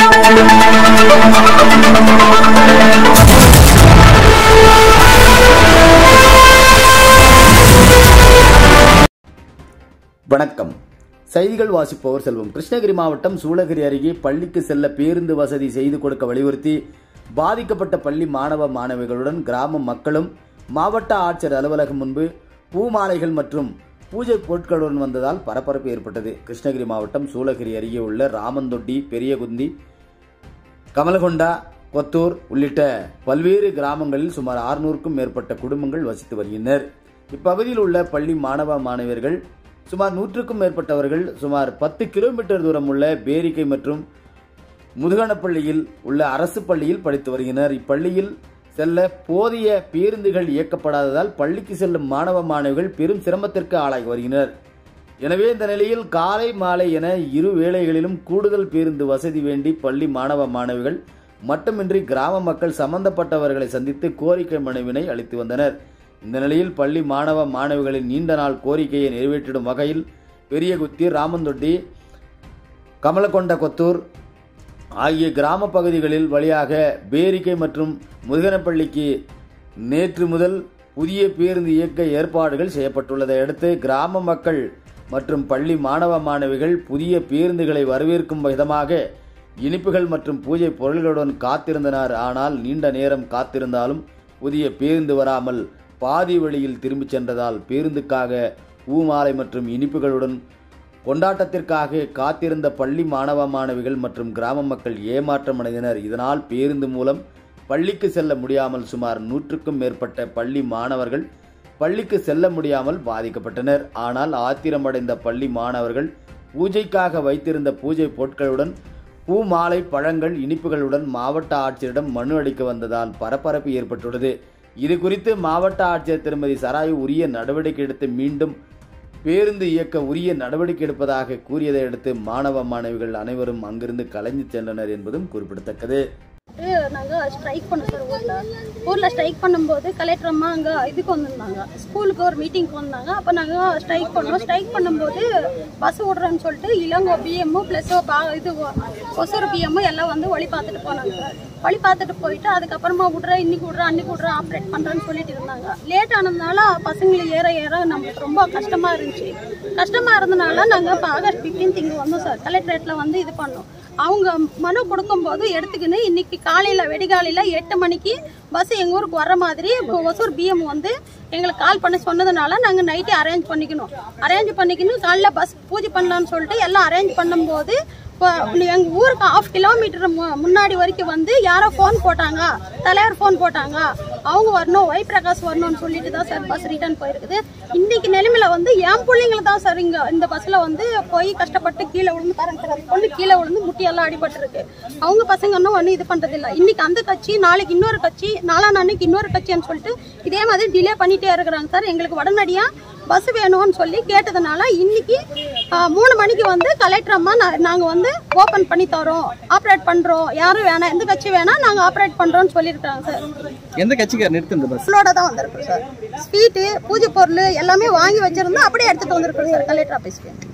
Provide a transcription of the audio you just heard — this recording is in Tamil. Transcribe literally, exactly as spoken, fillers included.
வணக்கம். செய்திகள் வாசிப்பவர் செல்வம். கிருஷ்ணகிரி மாவட்டம் சூளகிரி அருகே பள்ளிக்கு செல்ல பேருந்து வசதி செய்து கொடுக்க வலியுறுத்தி பாதிக்கப்பட்ட பள்ளி மாணவ மாணவிகளுடன் கிராம மக்களும் மாவட்ட ஆட்சியர் அலுவலகம் முன்பு பூமாலைகள் மற்றும் பூஜை பொருட்களுடன் வந்ததால் பரபரப்பு ஏற்பட்டது. கிருஷ்ணகிரி மாவட்டம் சூளகிரி அருகே உள்ள ராமந்தொட்டி, பெரியகுந்தி, கமலகொண்டா, கொத்தூர் உள்ளிட்ட பல்வேறு கிராமங்களில் சுமார் அறுநூறுக்கும் மேற்பட்ட குடும்பங்கள் வசித்து வருகின்றனர். இப்பகுதியில் உள்ள பள்ளி மாணவ மாணவியர்கள் சுமார் நூற்றுக்கும் மேற்பட்டவர்கள் சுமார் பத்து கிலோமீட்டர் தூரம் உள்ள பேரிக்கை மற்றும் முதுகனப்பள்ளியில் உள்ள அரசு பள்ளியில் படித்து வருகின்றனர். இப்பள்ளியில் செல்ல போதிய பேருந்துகள் இயக்கப்படாததால் பள்ளிக்கு செல்லும் மாணவ மாணவிகள் பெரும் சிரமத்திற்கு ஆளாகி வருகின்றனர். எனவே இந்த நிலையில் காலை மாலை என இரு வேளைகளிலும் கூடுதல் பேருந்து வசதி வேண்டி பள்ளி மாணவ மாணவிகள் மட்டுமின்றி கிராம மக்கள் சம்பந்தப்பட்டவர்களை சந்தித்து கோரிக்கை மனுவினை அளித்து வந்தனர். இந்த நிலையில் பள்ளி மாணவ மாணவிகளின் நீண்ட நாள் கோரிக்கையை நிறைவேற்றிடும் வகையில் பெரியகுத்தி, ராமந்தொட்டி, கமலகொண்ட, கொத்தூர் ஆகிய கிராம பகுதிகளில் வழியாக பேரிக்கை மற்றும் முதுகனப்பள்ளிக்கு நேற்று முதல் புதிய பேருந்து இயக்க ஏற்பாடுகள் செய்யப்பட்டுள்ளதை அடுத்து கிராம மக்கள் மற்றும் பள்ளி மாணவ மாணவிகள் புதிய பேருந்துகளை வரவேற்கும் விதமாக இனிப்புகள் மற்றும் பூஜை பொருள்களுடன் காத்திருந்தனர். ஆனால் நீண்ட நேரம் காத்திருந்தாலும் புதிய பேருந்து வராமல் பாதி வழியில் திரும்பிச் சென்றதால் பேருந்துக்காக பூமாலை மற்றும் இனிப்புகளுடன் கொண்டாட்டத்திற்காக காத்திருந்த பள்ளி மாணவ மாணவிகள் மற்றும் கிராம மக்கள் ஏமாற்றம் அடைந்தனர். இதனால் பேருந்து மூலம் பள்ளிக்கு செல்ல முடியாமல் சுமார் நூற்றுக்கும் மேற்பட்ட பள்ளி மாணவர்கள் பள்ளிக்கு செல்ல முடியாமல் பாதிக்கப்பட்டனர். ஆனால் ஆத்திரமடைந்த பள்ளி மாணவர்கள் பூஜைக்காக வைத்திருந்த பூஜை பொருட்களுடன் பூ, மாலை, பழங்கள், இனிப்புகளுடன் மாவட்ட ஆட்சியரிடம் மனு அளிக்க வந்ததால் பரபரப்பு ஏற்பட்டுள்ளது. இது குறித்து மாவட்ட ஆட்சியர் திருமதி சராயு உரிய நடவடிக்கை எடுத்து மீண்டும் பேருந்து இயக்க உரிய நடவடிக்கை எடுப்பதாக கூறியதை அடுத்து மாணவ மாணவிகள் அனைவரும் அங்கிருந்து கலைந்து சென்றனர் என்பதும் குறிப்பிடத்தக்கது. நாங்கள் ஸ்ட்ரைக் பண்ணோம் சார். ஊரில் ஊரில் ஸ்ட்ரைக் பண்ணும்போது கலெக்டர் அம்மா அங்கே இதுக்கு வந்திருந்தாங்க, ஸ்கூலுக்கு ஒரு மீட்டிங்க்கு வந்தாங்க. அப்போ நாங்கள் ஸ்ட்ரைக் பண்ணோம். ஸ்ட்ரைக் பண்ணும்போது பஸ் விடுறோன்னு சொல்லிட்டு இளங்கோ பிஎம்மு ப்ளஸ் இது ஒசூர் பிஎம்மு எல்லாம் வந்து வழி பார்த்துட்டு போனாங்க சார். வழி பார்த்துட்டு போயிட்டு அதுக்கப்புறமா விட்றேன், இன்னைக்கு விட்றேன், அன்னைக்கு விட்றேன், ஆப்ரேட் பண்ணுறேன்னு சொல்லிட்டு இருந்தாங்க. லேட் ஆனதுனால பசங்களை ஏற ஏற நம்மளுக்கு ரொம்ப கஷ்டமாக இருந்துச்சு. கஷ்டமாக இருந்தனால நாங்கள் இப்போ ஆகஸ்ட் ஃபிஃப்டீன்த் இங்கே வந்தோம் சார். கலெக்டரேட்டில் வந்து இது பண்ணோம். அவங்க மனு கொடுக்கும்போது எடுத்துக்கின்னு இன்னைக்கு காலையில் வெடிகாலையில் எட்டு மணிக்கு பஸ் எங்கள் ஊருக்கு வர மாதிரி இப்போ ஒசூர் பிஎம் வந்து எங்களுக்கு கால் பண்ணி சொன்னதுனால நாங்கள் நைட்டே அரேஞ்ச் பண்ணிக்கணும். அரேஞ்ச் பண்ணிக்கணும் காலைல பஸ் பூஜை பண்ணலான்னு சொல்லிட்டு எல்லாம் அரேஞ்ச் பண்ணும்போது இப்போ எங்கள் ஊருக்கு ஆஃப் கிலோமீட்டர் முன்னாடி வரைக்கும் வந்து யாரோ ஃபோன் போட்டாங்க, தலைவர் ஃபோன் போட்டாங்க, அவங்க வரணும், ஒய் பிரகாஷ் வரணும்னு சொல்லிட்டு தான் சார் பஸ் ரிட்டர்ன் போயிருக்குது. இன்னைக்கு நிலைமையில வந்து என் பிள்ளைங்கள தான் சார் இங்கே இந்த பஸ்ஸில் வந்து போய் கஷ்டப்பட்டு கீழே விழுந்து பாருங்க பொண்ணு கீழே விழுந்து முட்டியெல்லாம் அடிபட்டுருக்கு. அவங்க பசங்க இன்னும் ஒன்றும் இது பண்ணுறதில்ல. இன்னைக்கு அந்த கட்சி, நாளைக்கு இன்னொரு கட்சி, நாலாம் அன்னைக்கு இன்னொரு கட்சின்னு சொல்லிட்டு இதே மாதிரி டிலே பண்ணிட்டே இருக்கிறாங்க சார். எங்களுக்கு உடனடியாக பஸ் வேணும்னு சொல்லி கேட்டதுனால இன்னைக்கு மூணு மணிக்கு வந்து கலெக்டர் அம்மா நாங்கள் வந்து ஓப்பன் பண்ணி தரோம், ஆப்ரேட் பண்ணுறோம், யாரும் வேணாம், எந்த கட்சி வேணாம், நாங்கள் ஆப்ரேட் பண்ணுறோம்னு சொல்லியிருக்காங்க சார். எந்த கட்சிக்கு நிறுத்துங்க பஸ் பஸ்ஸோட தான் வந்திருக்கோம் சார். ஸ்வீட்டு, பூஜை பொருள் எல்லாமே வாங்கி வச்சிருந்தோம், அப்படியே எடுத்துகிட்டு வந்திருக்கோம் சார் கலெக்டர் ஆஃபீஸ்க்கு.